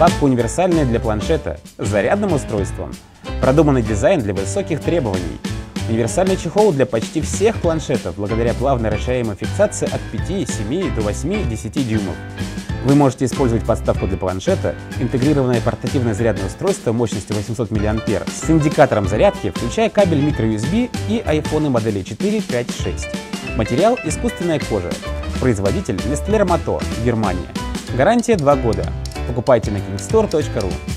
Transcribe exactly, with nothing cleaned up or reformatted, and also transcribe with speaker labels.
Speaker 1: Папка универсальная для планшета с зарядным устройством. Продуманный дизайн для высоких требований. Универсальный чехол для почти всех планшетов благодаря плавно расширяемой фиксации от пяти, семи до восьми-десяти дюймов. Вы можете использовать подставку для планшета, интегрированное портативное зарядное устройство мощностью восемьсот миллиампер с индикатором зарядки, включая кабель микро ю эс би и айфоны модели четыре, пять, шесть. Материал – искусственная кожа. Производитель – Nestlé Ramato, Германия. Гарантия два года. Покупайте на кингстор точка ру.